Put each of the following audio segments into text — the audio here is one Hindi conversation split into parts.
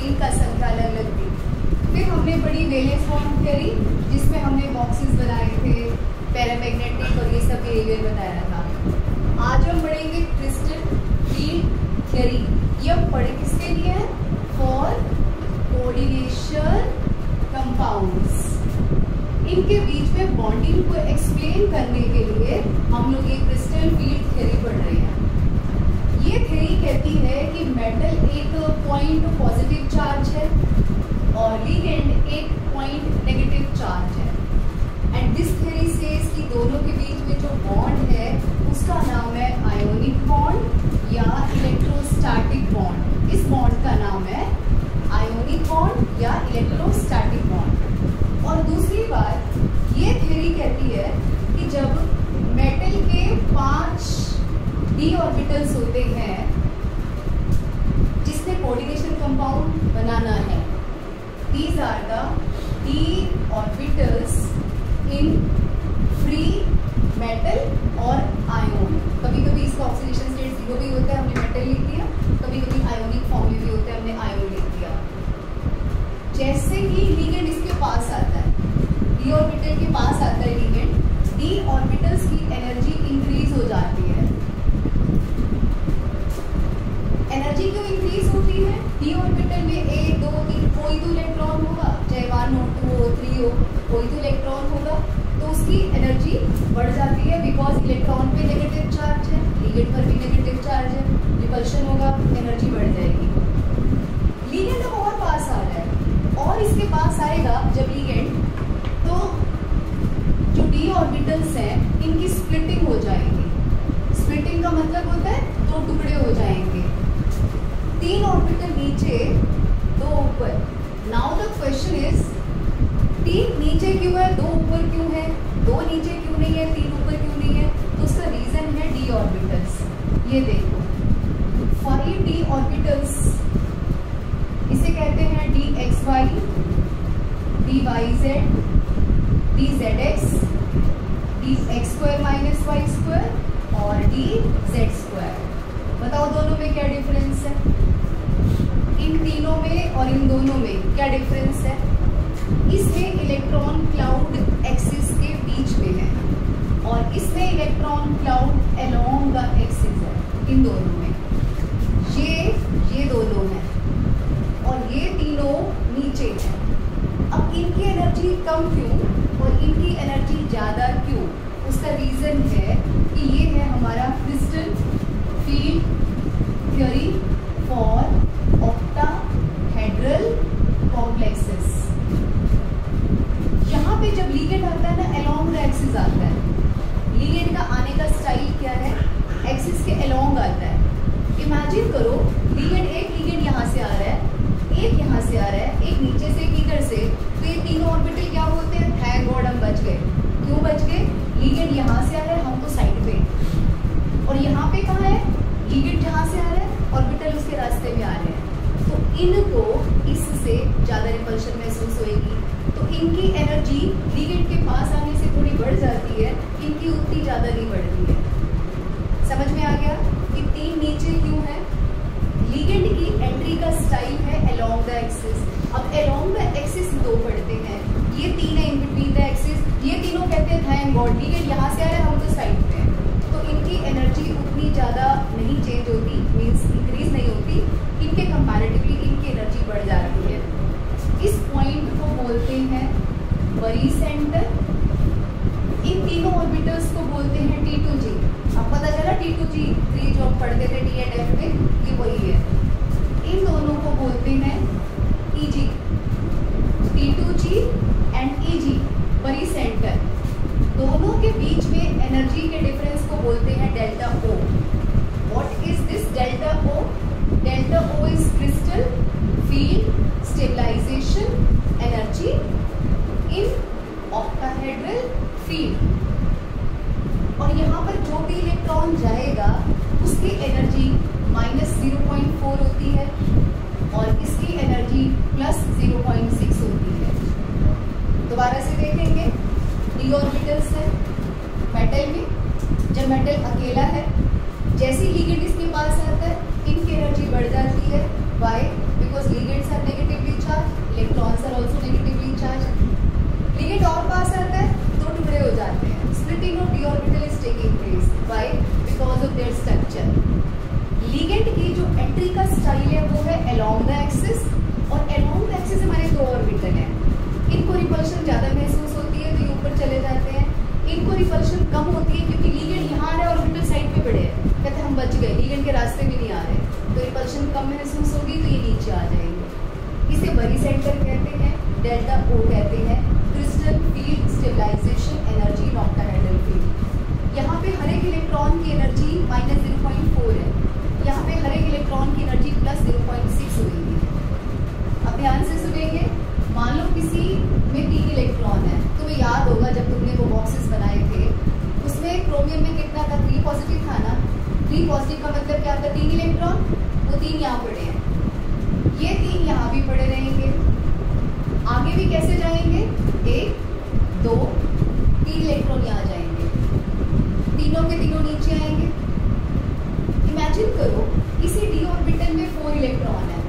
इनका संख्या अलग अलग थी। फिर हमने पढ़ी वैलेंस बॉन्ड थ्योरी, जिसमें हमने बॉक्सेस बनाए थे, पैरामैग्नेटिक और ये सब बिहेवियर बताया था। आज हम पढ़ेंगे क्रिस्टल फील्ड थ्योरी। ये हम पढ़े किसके लिए है? For coordination compounds. इनके बीच में बॉन्डिंग को एक्सप्लेन करने के लिए हम लोग ये क्रिस्टल फील्ड थ्योरी पढ़ रहे हैं। ये थ्योरी कहती है कि मेटल एक पॉइंट पॉजिटिव चार्ज है और लिगेंड एक पॉइंट नेगेटिव चार्ज है। एंड दिस थ्योरी सेज कि दोनों के बीच में जो बॉन्ड है उसका नाम है आयोनिक बॉन्ड या इलेक्ट्रोस्टैटिक बॉन्ड। इस बॉन्ड का नाम है आयोनिक बॉन्ड या इलेक्ट्रोस्टैटिक बॉन्ड। और दूसरी बात, ये थ्योरी कहती है कि जब मेटल के 5 d ऑर्बिटल्स होते हैं जिसने कोऑर्डिनेशन कंपाउंड बनाना है, these are the d orbitals in free metal और आयोन। कभी कभी इसका ऑक्सीडेशन स्टेट 0 भी होता है, हमने मेटल लिख दिया, कभी कभी आयोनिक फॉर्म में भी होता है, हमने आयोन लिख दिया। जैसे ही लिगेंड इसके पास आता है, d ऑर्बिटल के पास आता है लिगेंड, d ऑर्बिटल्स की एनर्जी इंक्रीज हो जाती है। एनर्जी क्यों इंक्रीज होती है? d ऑर्बिटल में 1 2 3 कोई तो इलेक्ट्रॉन होगा, चाहे 1 हो 2 हो 3 हो, कोई तो इलेक्ट्रॉन होगा, तो उसकी एनर्जी बढ़ जाती है बिकॉज इलेक्ट्रॉन पे नेगेटिव चार्ज है, लिगेंड पर भी नेगेटिव चार्ज है, रिपल्शन होगा, एनर्जी बढ़ जाएगी। लिगेंड अब और पास आ रहा है और इसके पास आएगा जब लिगेंड, तो जो d ऑर्बिटल्स हैं इनकी स्प्लिटिंग हो जाएगी। स्प्लिटिंग का मतलब होता है 2 टुकड़े हो जाएंगे, 3 ऑर्बिटल नीचे 2 ऊपर। नाउ द क्वेश्चन इज 3 नीचे क्यों है, 2 ऊपर क्यों है, 2 नीचे क्यों नहीं है, 3 ऊपर क्यों नहीं है? तो उसका रीजन है d ऑर्बिटल्स। ये देखो 5 d ऑर्बिटल्स, इसे कहते हैं dxy, dyz, dzx, dx² - y² और dz²। बताओ दोनों में क्या डिफरेंस है? इन तीनों में और इन दोनों में क्या डिफरेंस है? इसमें इलेक्ट्रॉन क्लाउड एक्सिस के बीच में है और इसमें electron cloud along the axis है। इन दोनों में ये दोनों हैं और ये तीनों नीचे हैं। अब इनकी एनर्जी कम क्यों और इनकी एनर्जी ज़्यादा क्यों? उसका रीज़न है कि ये है हमारा crystal field theory for octahedral complexes. यहाँ पे जब लिगेंड आता है ना, अलोंग द एक्सिस आता है। लिगेंड का आने का स्टाइल क्या है? एक्सिस के अलोंग आता है। इमेजिन करो एक लिगेंड यहाँ से आ रहा है, एक यहाँ से आ रहा है, एक नीचे से एक इधर से, तो ये तीनों ऑर्बिटल क्या होते हैं? थैंक गॉड हम बच गए। क्यों बच गए? लिगेंड यहाँ से आ रहा है, हम तो साइड पे, और यहाँ पे कहाँ है? लिगेंड जहाँ से आ रहा है, ऑर्बिटल उसके रास्ते में आ रहे हैं, तो इनको इससे ज़्यादा रिपल्शन महसूस होएगी। तो इनकी एनर्जी लिगेंड के पास आने से थोड़ी बढ़ जाती है, इनकी उतनी ज़्यादा नहीं बढ़ती है। समझ में आ गया कि 3 नीचे क्यों है? लिगेंड की एंट्री का स्टाइल है अलोंग द एक्सिस। अब अलोंग द एक्सिस 2 पढ़ते हैं, ये 3 है इन बिटवीन द एक्सिस। ये तीनों कहते हैं थैंक गॉड लिगेंड यहाँ से आ रहा है, हम तो साइड पे हैं, तो इनकी एनर्जी उतनी ज़्यादा नहीं चेंज होती, मीन्स इंक्रीज नहीं होती। इनके कंपैरेटिवली इनकी एनर्जी बढ़ जाती है। इस पॉइंट को बोलते हैं बरी सेंटर। इन तीनों ऑर्बिटल्स को बोलते हैं T2G। अब पता चला T2G 3 जो हम पढ़ते थे D and F में, ये वही है। इन दोनों को बोलते हैं EG, T2G and EG, barycentre. दोनों के बीच में एनर्जी के डिफरेंस को बोलते हैं delta O। What is this delta O? Delta O is crystal field stabilisation energy in octahedral field. और यहाँ पर जो भी इलेक्ट्रॉन जाएगा उसकी एनर्जी -0.4 होती है और इसकी एनर्जी +0.6 होती है। दोबारा से देखेंगे, d ऑर्बिटल्स है मेटल में। जब मेटल अकेला है, जैसे लिगेंड इसके पास आता है, इनकी एनर्जी बढ़ जाती है। Why? Because ligands are negative bonded structure. Ligand की जो एंट्री का स्टाइल है वो है अलोंग द एक्सिस, और अलोंग द एक्सिस हमारे दो ऑर्बिटल हैं। इनको रिपल्शन ज़्यादा महसूस होती है तो ये ऊपर चले जाते हैं, इनको रिपल्शन कम होती है क्योंकि लिगेंड यहाँ आ रहा है, ऑर्बिटल साइड पे पड़े हैं, कहते हैं हम बच गए, लिगेंड के रास्ते में नहीं आ रहे, तो रिपल्शन कम महसूस होगी तो ये नीचे आ जाएंगे। इसे बरी सेंटर कहते हैं, डेल्टा ओ कहते हैं, crystal field stabilisation energy in octahedral field. यहाँ पे हर एक इलेक्ट्रॉन की एनर्जी -0.4 है, यहाँ पे हर एक इलेक्ट्रॉन की एनर्जी +0.6 होगी। अब ध्यान से सुनेंगे, मान लो किसी में 3 इलेक्ट्रॉन है, तुम्हें याद होगा जब तुमने वो बॉक्सेस बनाए थे उसमें क्रोमियम में कितना था, 3 पॉजिटिव था ना। 3 पॉजिटिव का मतलब क्या था, 3 इलेक्ट्रॉन, वो 3 यहाँ पड़े हैं, ये 3 यहाँ भी पड़े रहेंगे, आगे भी कैसे जाएंगे, 1 2 3 इलेक्ट्रॉन यहाँ जाएंगे, तीनों के तीनों नीचे आएंगे। इमेजिन करो इसी डी ऑर्बिटल में 4 इलेक्ट्रॉन है,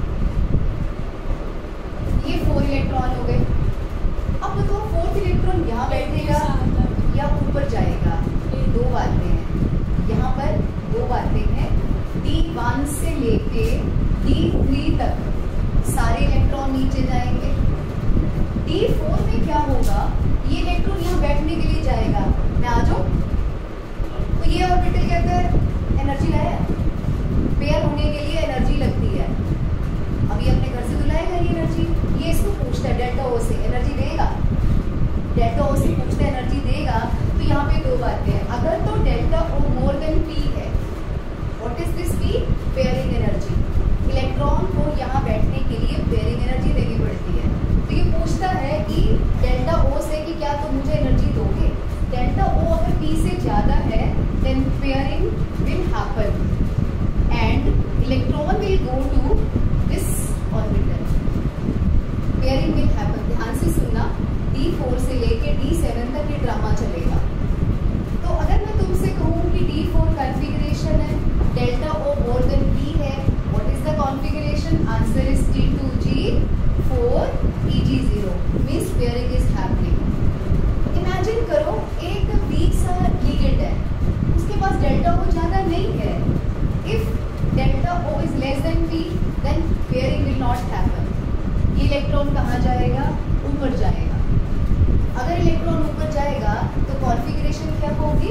ये 4 इलेक्ट्रॉन हो गए। अब बताओ 4th इलेक्ट्रॉन यहाँ बैठेगा या ऊपर जाएगा, दो बातें हैं यहाँ पर, दो बातें हैं। D1 से लेके D3 तक सारे इलेक्ट्रॉन नीचे जाएंगे। D4 में क्या होगा, ये इलेक्ट्रॉन यहाँ बैठने के लिए जाएगा, मैं आ जाऊँ, तो ये ऑर्बिटल कहता है एनर्जी लाया, पेयर होने के लिए एनर्जी लगती है, अभी अपने घर से तो लाएगा ये एनर्जी, ये इसको पूछता है डेल्टा ओ से एनर्जी देगा, डेल्टा ओ से पूछता है एनर्जी देगा। तो यहाँ पे दो बातें हैं, अगर तो delta O more than P है, what is this P, pairing energy, electron को यहाँ बैठने के लिए पेयरिंग एनर्जी देनी पड़ती है। तो ये पूछता है कि डेल्टा ओ से कि क्या तुम मुझे एनर्जी दोगे, डेल्टा ओ अगर पी से ज़्यादा है than pairing will happen and electron will go to this orbital, pairing will happen. ध्यान से सुनना, D4 से लेके D7 तक ये ड्रामा चलेगा। तो अगर मैं तुमसे कहूँ कि D4 कॉन्फ़िगरेशन है, delta O more than P है, what is the configuration, answer is T2G4 EG0 means pairing is happening. Imagine करो एक वीक सा लिगेंड है, उसके पास डेल्टा O ज़्यादा नहीं है, if delta O is less than P then pairing will not happen. ये इलेक्ट्रॉन कहाँ जाएगा, ऊपर जाएगा। अगर इलेक्ट्रॉन ऊपर जाएगा तो कॉन्फ़िगरेशन क्या होगी,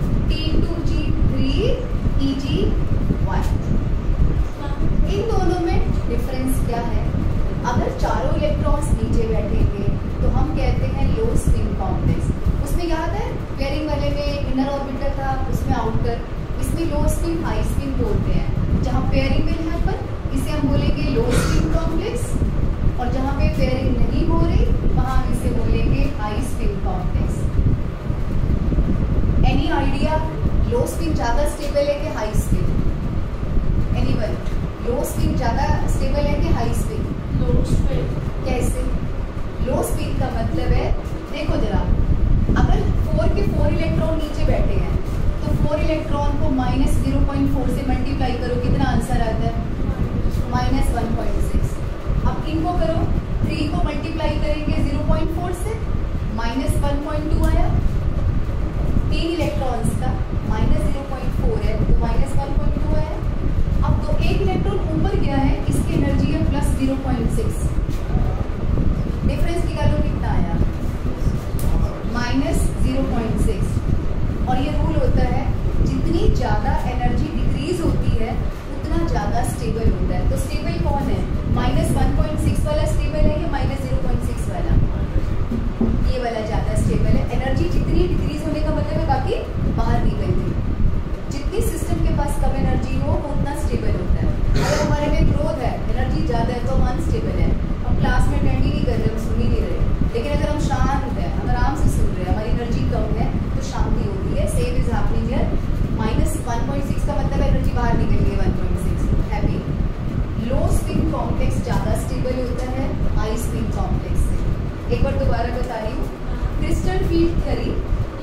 T2G3 EG1। इन दोनों में डिफरेंस क्या है, अगर चारों इलेक्ट्रॉन्स नीचे बैठेंगे तो हम कहते हैं लो स्पिन कॉम्प्लेक्स। उसमें याद है पेयरिंग वाले में इनर ऑर्बिटल था, उसमें आउटर, इसमें लो स्पिन हाई स्पिन बोलते हैं। जहाँ पेयरिंग विल हैपन इसे हम बोलेंगे लो स्पिन कॉम्प्लेक्स, और जहाँ पे पेयरिंग नहीं हो रही वहाँ हम इसे बोलेंगे high spin complex. Any idea, low spin ज़्यादा स्टेबल है कि high spin, anyone, low spin ज़्यादा स्टेबल है कि हाई स्पिन, लो स्पिन। कैसे, लो स्पिन का मतलब है, देखो जरा, अगर 4 के 4 इलेक्ट्रॉन नीचे बैठे हैं तो 4 इलेक्ट्रॉन को -0.4 से मल्टीप्लाई करो, कितना आंसर आता है, -1.6। अब इनको करो, 3 को मल्टीप्लाई करेंगे 0.4 से, -1.2 आया, 3 इलेक्ट्रॉन्स का -0.4 है तो -1.2 आया। अब तो एक इलेक्ट्रॉन ऊपर गया है, इसकी एनर्जी है +0.6, डिफरेंस निकालो कितना आया, -0.6। और ये रूल होता है जितनी ज़्यादा एनर्जी डिक्रीज होती है उतना ज़्यादा स्टेबल होता है। तो स्टेबल कौन है, -1.6 वाला स्टेबल है या -0.6 वाला, ये वाला ज़्यादा स्टेबल है। एनर्जी जितनी डिक्रीज होने का मतलब है बाकी बाहर निकल गई, जितनी सिस्टम के पास कम एनर्जी हो वो उतना स्टेबल होता है। अगर हमारे में ग्रोथ है, एनर्जी ज़्यादा है तो हम अनस्टेबल है। हम क्लास में अटेंड ही नहीं कर रहे, हम सुन ही नहीं रहे, लेकिन अगर हम शांत हैं, हम आराम से सुन रहे हैं, हमारी एनर्जी कम है तो शांति होती है। सेम इज हैपनिंग हियर, -1.6 का मतलब एनर्जी बाहर निकल गई, 1.6 हैप्पी। लो स्पिन कॉम्प्लेक्स ज़्यादा स्टेबल होता है हाई स्पिन कॉम्प्लेक्स से। एक बार दोबारा बता रही हूँ, crystal field theory,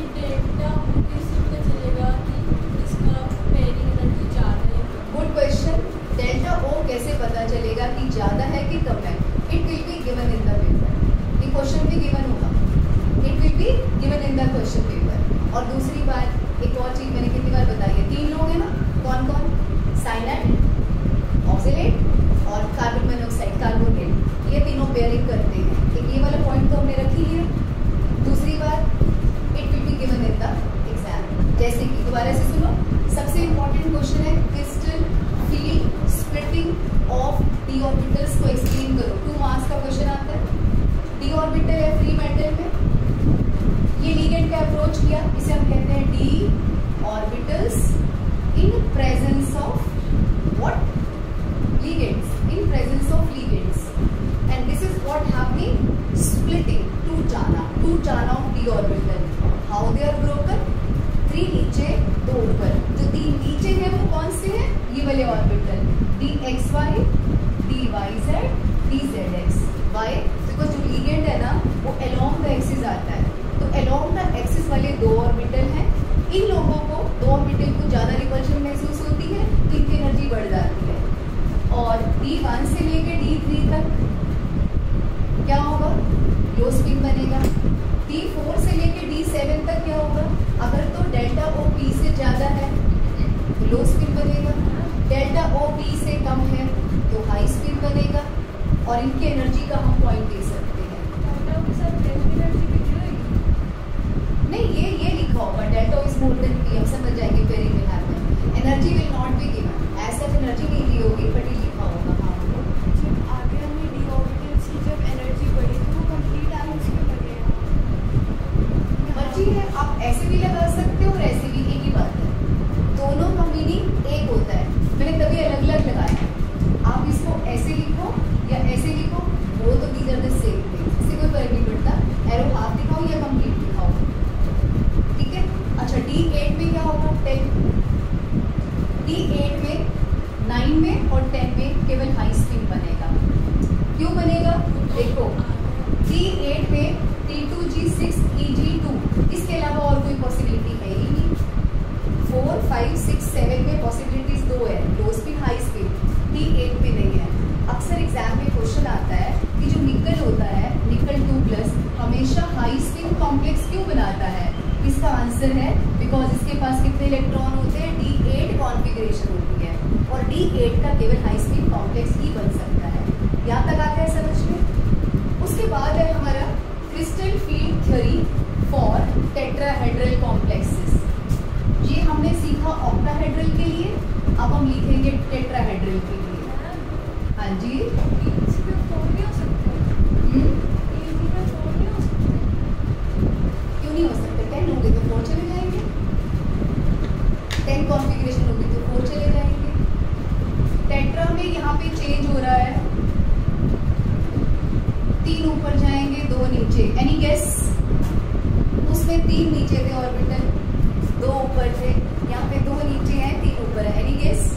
good question. Delta O कैसे पता चलेगा कि ज़्यादा है कि कम है, it will be given in the paper, ये क्वेश्चन भी गिवन होगा, it will be given in the question paper. और दूसरी बात, एक और चीज़ मैंने कितनी बार बताई है, 3 लोग हैं ना, कौन कौन? साइनाइड, ऑक्सलेट और कार्बन मोनोऑक्साइड, कार्बोनेट, ये तीनों पेयरिंग करते हैं। एक ये वाला पॉइंट तो हमने रखी है। दूसरी बात, it will be given in the exam. जैसे कि दोबारा से सुनो, सबसे इंपॉर्टेंट क्वेश्चन है crystal field splitting of D orbitals को एक्सप्लेन करो। 2 मार्क्स का क्वेश्चन आता है। डी ऑर्बिटल है फ्री मेटल में, ये लिगेंड का अप्रोच किया, इसे हम कहते हैं D orbitals in presence of what? ligands, in presence of ligands, and this is what happening, splitting, two chana of d orbital. How they are broken? 3 नीचे 2 ऊपर। जो 3 नीचे हैं वो कौन से हैं? ये वाले orbital, dxy, dyz, dzx। Why? Because जो ligand है ना वो along the axis आता है, तो along the axis वाले 2 ऑर्बिटल हैं। इन लोगों को 2 ऑर्बिटल को ज्यादा रिपल्शन महसूस होती है, तो इनकी एनर्जी बढ़ जाती है। और D1 से लेके D3 तक क्या होगा? लो स्पिन बनेगा। D4 से लेके D7 तक क्या होगा? अगर तो डेल्टा O P से ज्यादा है तो लो स्पिन बनेगा, डेल्टा O P से कम है तो हाई स्पिन बनेगा। और इनकी एनर्जी का हम पॉइंट दे सकते हैं। नहीं, ये लिखा होगा delta is more than P, हम समझ जाएंगे pairing will happen. Energy will not be given, ऐसा एनर्जी नहीं दी होगी, बट ये लिखा होगा। हाँ, जब आगे हमने डी ऑर्बिटल से जब एनर्जी बढ़ी तो वो कंप्लीट आयंस में बनेगा। मर्जी है, आप ऐसे भी लगा सकते हो और ऐसे भी, एक ही बात है, दोनों का मीनिंग एक होता है। मैंने तभी अलग अलग लगाया। आप इसको ऐसे लिखो या ऐसे लिखो, वो तो these are the same thing, इससे कोई फर्क नहीं पड़ता। एरो हाफ दिखाओ या कंप्लीट दिखाओ, ठीक है। अच्छा, D8 में क्या होगा? 10। D8 में 9 में और 10 में केवल हाई स्पिन बनेगा। क्यों बनेगा? देखो, D8 में T2G6 EG2, इसके अलावा और कोई पॉसिबिलिटी है ही नहीं। 4, 5, 6, 7 में पॉसिबिलिटीज 2 है, लो स्पिन हाई स्पिन। D8 में नहीं है। अक्सर एग्जाम में क्वेश्चन आता है कि जो निकल होता है, निकल 2+ हमेशा हाई स्पिन कॉम्प्लेक्स क्यों बनाता है? इसका आंसर है बिकॉज इसके पास कितने इलेक्ट्रॉन होते हैं? D8 कॉन्फ़िगरेशन होती है, और D8 का केवल हाई स्पिन कॉम्प्लेक्स ही बन सकता है। यहाँ तक आता है समझ में? उसके बाद है हमारा crystal field theory for tetrahedral complexes. ये हमने सीखा ऑक्टाहेड्रल के लिए, अब हम लिखेंगे टेट्राहेड्रल के लिए। हाँ जी, क्यों नहीं हो सकते? 10 होंगे तो 4 चले जाएंगे, 10 कॉन्फ़िगरेशन होगी तो 4 चले जाएंगे। टेट्रा में यहाँ पे चेंज हो रहा है, 3 ऊपर जाएंगे 2 नीचे। Any guess? उसमें 3 नीचे थे ऑर्बिटल, 2 ऊपर थे, यहाँ पे 2 नीचे हैं 3 ऊपर है। Any guess?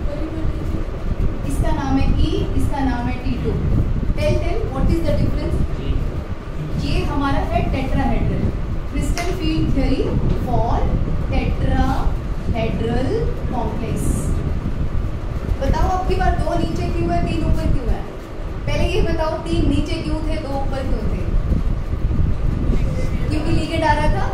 इसका नाम है E, इसका नाम है T2। Tell what is the difference? ये हमारा है tetrahedral, crystal field theory for tetrahedral complex. बताओ आपकी बार 2 नीचे क्यों है, 3 ऊपर क्यों है? पहले ये बताओ, 3 नीचे क्यों थे, 2 ऊपर क्यों थे? क्योंकि लिगेंड आ रहा था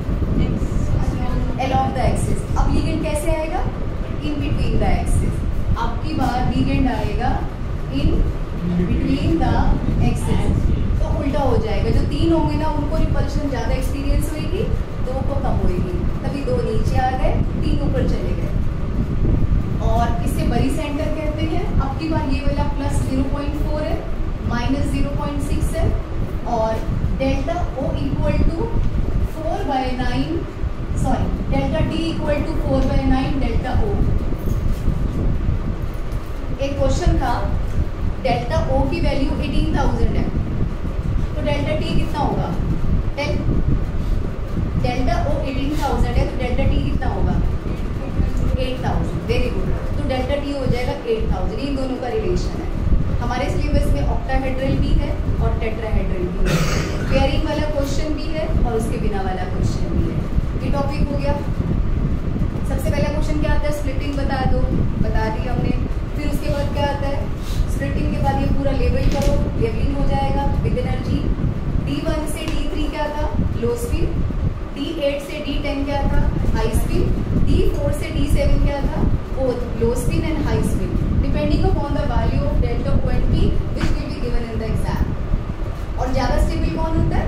along the axis। अब लिगेंड कैसे आएगा? in between the axis। आपकी बार लिगेंड आएगा in between the axis, तो उल्टा हो जाएगा। जो 3 होंगे ना उनको रिपल्शन ज्यादा एक्सपीरियंस होगी, 2 को कम होगी, तभी 2 नीचे आ गए, 3 ऊपर चले गए। और इसे बरी सेंटर कहते हैं। अब की बार ये वाला प्लस 0.4 है, माइनस 0.6 है, और delta O equal to 4/9, sorry delta D equal to 4/9 delta O। एक क्वेश्चन था, डेल्टा O की वैल्यू 18,000 है, तो डेल्टा T कितना होगा? डेल्टा O 18,000 है, तो डेल्टा T कितना होगा? 8,000। वेरी गुड, तो डेल्टा T हो जाएगा 8,000। इन दोनों का रिलेशन है। हमारे सिलेबस में ऑक्टाहेड्रल भी है और टेट्राहेड्रल भी है, पेयरिंग वाला क्वेश्चन भी है और उसके बिना वाला क्वेश्चन भी है। ये टॉपिक हो गया। सबसे पहला क्वेश्चन क्या आता है? स्प्लिटिंग बता दो, बता दी हमने। फिर उसके बाद क्या आता है? स्प्लिटिंग के बाद ये पूरा लेबल करो, लेबलिंग हो जाएगा विद एनर्जी। D1 से D3 क्या था? लो स्पीड। D8 से D10 क्या था? हाई हाई स्पिन, D4 से D7 क्या था, both low spin and high spin, depending upon the value of delta O and P which will be given in the exam. और ज्यादा स्टेबल कौन होता है,